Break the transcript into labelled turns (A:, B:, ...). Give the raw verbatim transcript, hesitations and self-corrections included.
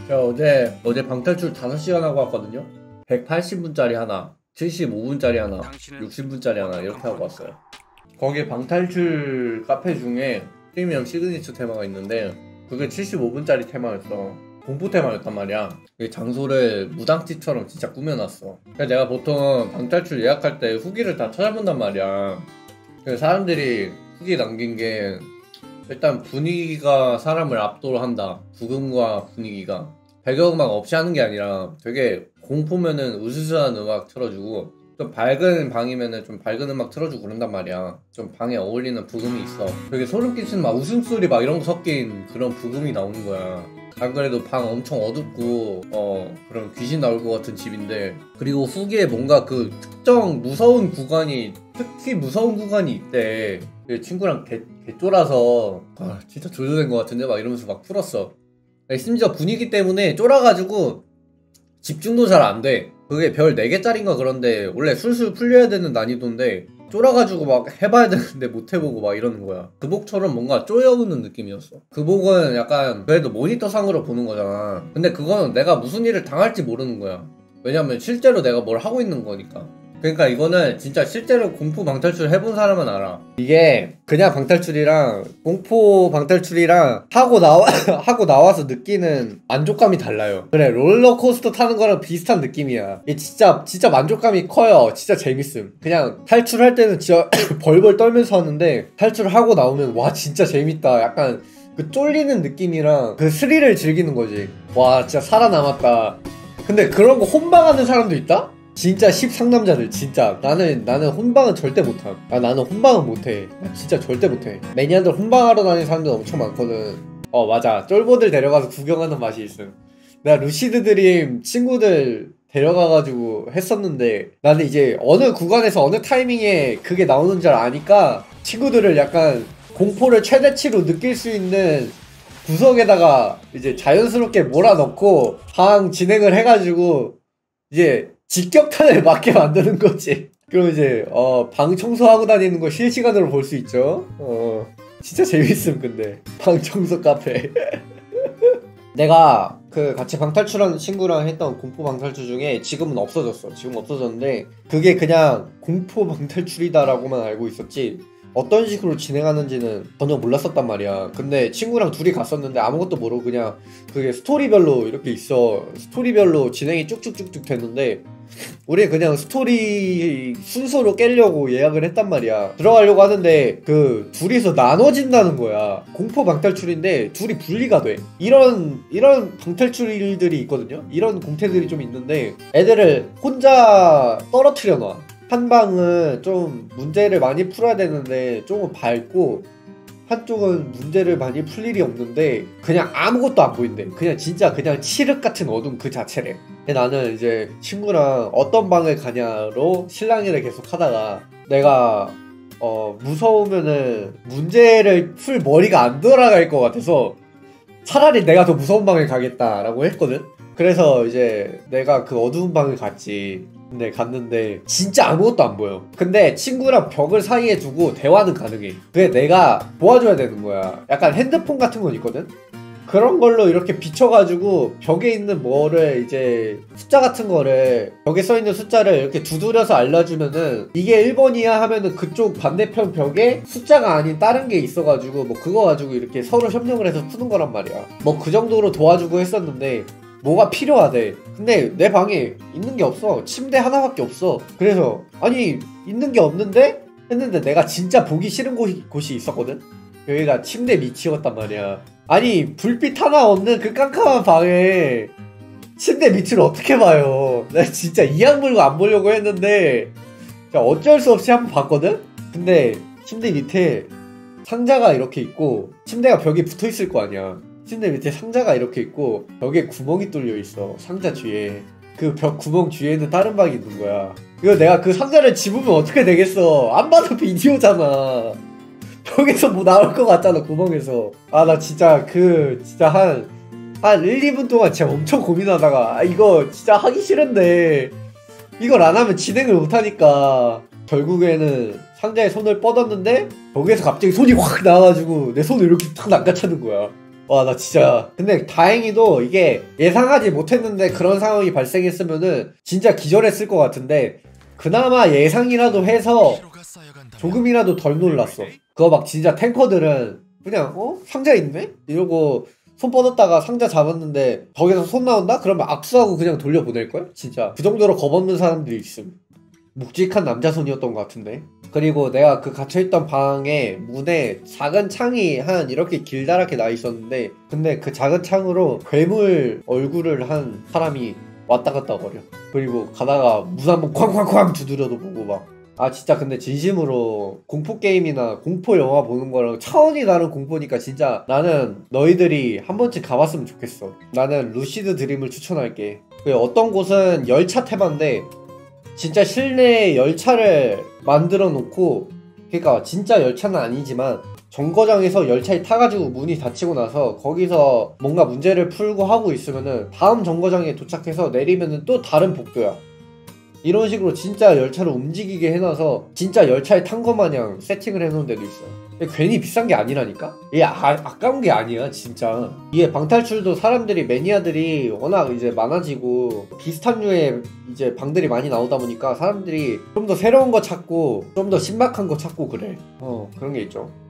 A: 저 어제 어제 방탈출 다섯 시간 하고 왔거든요. 백팔십 분짜리 하나, 칠십오 분짜리 하나, 육십 분짜리 하나 이렇게 하고 왔어요. 거기에 방탈출 카페 중에 프리미엄 시그니처 테마가 있는데 그게 칠십오 분짜리 테마였어. 공포 테마였단 말이야. 장소를 무당집처럼 진짜 꾸며놨어. 그래서 내가 보통 방탈출 예약할 때 후기를 다 찾아본단 말이야. 그래서 사람들이 후기 남긴 게 일단 분위기가 사람을 압도한다. 부금과 분위기가 배경음악 없이 하는 게 아니라 되게 공포면은 으스스한 음악 틀어주고 좀 밝은 방이면은 좀 밝은 음악 틀어주고 그런단 말이야. 좀 방에 어울리는 부금이 있어. 되게 소름 끼치는 막 웃음소리 막 이런 거 섞인 그런 부금이 나오는 거야. 안 그래도 방 엄청 어둡고 어 그런 귀신 나올 것 같은 집인데, 그리고 후기에 뭔가 그 특정 무서운 구간이 특히 무서운 구간이 있대. 친구랑 개, 개쫄아서 아 진짜 조조된 것 같은데 막 이러면서 막 풀었어. 심지어 분위기 때문에 쫄아가지고 집중도 잘 안 돼. 그게 별 네 개짜린가 그런데 원래 술술 풀려야 되는 난이도인데 쫄아가지고 막 해봐야 되는데 못 해보고 막 이러는 거야. 그 복처럼 뭔가 쪼여오는 느낌이었어. 그 복은 약간 그래도 모니터상으로 보는 거잖아. 근데 그거는 내가 무슨 일을 당할지 모르는 거야. 왜냐면 실제로 내가 뭘 하고 있는 거니까. 그러니까 이거는 진짜 실제로 공포 방탈출 해본 사람은 알아. 이게 그냥 방탈출이랑 공포 방탈출이랑 하고 나와 하고 나와서 느끼는 만족감이 달라요. 그래, 롤러코스터 타는 거랑 비슷한 느낌이야. 이게 진짜 진짜 만족감이 커요. 진짜 재밌음. 그냥 탈출할 때는 진짜 벌벌 떨면서 하는데 탈출하고 나오면 와 진짜 재밌다. 약간 그 쫄리는 느낌이랑 그 스릴을 즐기는 거지. 와 진짜 살아남았다. 근데 그런 거 혼방하는 사람도 있다? 진짜 십상남자들 진짜 나는 나는 혼방은 절대 못함. 아 나는 혼방은 못해. 진짜 절대 못해. 매니아들 혼방하러 다니는 사람들 엄청 많거든. 어 맞아, 쫄보들 데려가서 구경하는 맛이 있음. 내가 루시드 드림 친구들 데려가가지고 했었는데 나는 이제 어느 구간에서 어느 타이밍에 그게 나오는 줄 아니까 친구들을 약간 공포를 최대치로 느낄 수 있는 구석에다가 이제 자연스럽게 몰아넣고 방 진행을 해가지고 이제 직격탄을 맞게 만드는 거지. 그럼 이제 어, 방 청소하고 다니는 거 실시간으로 볼 수 있죠. 어 진짜 재밌음. 근데 방 청소 카페 내가 그 같이 방탈출하는 친구랑 했던 공포 방탈출 중에 지금은 없어졌어. 지금 없어졌는데 그게 그냥 공포 방탈출이다라고만 알고 있었지 어떤 식으로 진행하는지는 전혀 몰랐었단 말이야. 근데 친구랑 둘이 갔었는데 아무것도 모르고 그냥 그게 스토리별로 이렇게 있어. 스토리별로 진행이 쭉쭉쭉쭉 됐는데 우리 그냥 스토리 순서로 깨려고 예약을 했단 말이야. 들어가려고 하는데 그 둘이서 나눠진다는 거야. 공포 방탈출인데 둘이 분리가 돼. 이런 이런 방탈출들이 있거든요. 이런 공태들이 좀 있는데 애들을 혼자 떨어뜨려 놔. 한 방은 좀 문제를 많이 풀어야 되는데 조금 밝고 한쪽은 문제를 많이 풀 일이 없는데 그냥 아무것도 안 보인대. 그냥 진짜 그냥 칠흑 같은 어둠 그 자체래. 근데 나는 이제 친구랑 어떤 방을 가냐로 실랑이를 계속 하다가 내가 어 무서우면은 문제를 풀 머리가 안 돌아갈 것 같아서 차라리 내가 더 무서운 방을 가겠다라고 했거든. 그래서 이제 내가 그 어두운 방을 갔지. 근데 갔는데 진짜 아무것도 안 보여. 근데 친구랑 벽을 사이에 두고 대화는 가능해. 그게 내가 도와줘야 되는 거야. 약간 핸드폰 같은 건 있거든? 그런 걸로 이렇게 비춰가지고 벽에 있는 뭐를 이제 숫자 같은 거를 벽에 써있는 숫자를 이렇게 두드려서 알려주면은 이게 일 번이야 하면은 그쪽 반대편 벽에 숫자가 아닌 다른 게 있어가지고 뭐 그거 가지고 이렇게 서로 협력을 해서 푸는 거란 말이야. 뭐 그 정도로 도와주고 했었는데 뭐가 필요하대. 근데 내 방에 있는 게 없어. 침대 하나밖에 없어. 그래서 아니 있는 게 없는데? 했는데 내가 진짜 보기 싫은 곳이, 곳이 있었거든? 여기가 침대 밑이었단 말이야. 아니 불빛 하나 없는 그 깜깜한 방에 침대 밑을 어떻게 봐요. 내가 진짜 이악 물고 안 보려고 했는데 어쩔 수 없이 한번 봤거든? 근데 침대 밑에 상자가 이렇게 있고 침대가 벽에 붙어있을 거 아니야. 침대 밑에 상자가 이렇게 있고 벽에 구멍이 뚫려 있어. 상자 뒤에 그 벽 구멍 뒤에는 다른 방이 있는 거야. 이거 내가 그 상자를 집으면 어떻게 되겠어. 안 봐도 비디오잖아. 벽에서 뭐 나올 것 같잖아 구멍에서. 아 나 진짜 그 진짜 한 한 일, 이 분 동안 진짜 엄청 고민하다가 아 이거 진짜 하기 싫은데 이걸 안 하면 진행을 못하니까 결국에는 상자에 손을 뻗었는데 거기에서 갑자기 손이 확 나와가지고 내 손을 이렇게 탁 낚아채는 거야. 와 나 진짜 근데 다행히도 이게 예상하지 못했는데 그런 상황이 발생했으면은 진짜 기절했을 것 같은데 그나마 예상이라도 해서 조금이라도 덜 놀랐어. 그거 막 진짜 탱커들은 그냥 어? 상자 있네? 이러고 손 뻗었다가 상자 잡았는데 거기서 손 나온다? 그러면 악수하고 그냥 돌려보낼걸? 진짜 그 정도로 겁없는 사람들이 있음. 묵직한 남자손이었던 것 같은데. 그리고 내가 그 갇혀있던 방에 문에 작은 창이 한 이렇게 길다랗게 나 있었는데 근데 그 작은 창으로 괴물 얼굴을 한 사람이 왔다 갔다 거려. 그리고 가다가 문 한번 쾅쾅쾅 두드려도 보고 막. 아 진짜 근데 진심으로 공포게임이나 공포영화 보는 거랑 차원이 다른 공포니까 진짜 나는 너희들이 한 번쯤 가봤으면 좋겠어. 나는 루시드 드림을 추천할게. 어떤 곳은 열차 테마인데 진짜 실내에 열차를 만들어 놓고 그러니까 진짜 열차는 아니지만 정거장에서 열차에 타가지고 문이 닫히고 나서 거기서 뭔가 문제를 풀고 하고 있으면은 다음 정거장에 도착해서 내리면은 또 다른 복도야. 이런 식으로 진짜 열차를 움직이게 해놔서 진짜 열차에 탄 것 마냥 세팅을 해놓은 데도 있어요. 괜히 비싼 게 아니라니까? 이게 아, 아까운 게 아니야 진짜. 이게 방탈출도 사람들이 매니아들이 워낙 이제 많아지고 비슷한 류의 이제 방들이 많이 나오다 보니까 사람들이 좀 더 새로운 거 찾고 좀 더 신박한 거 찾고 그래. 어 그런 게 있죠.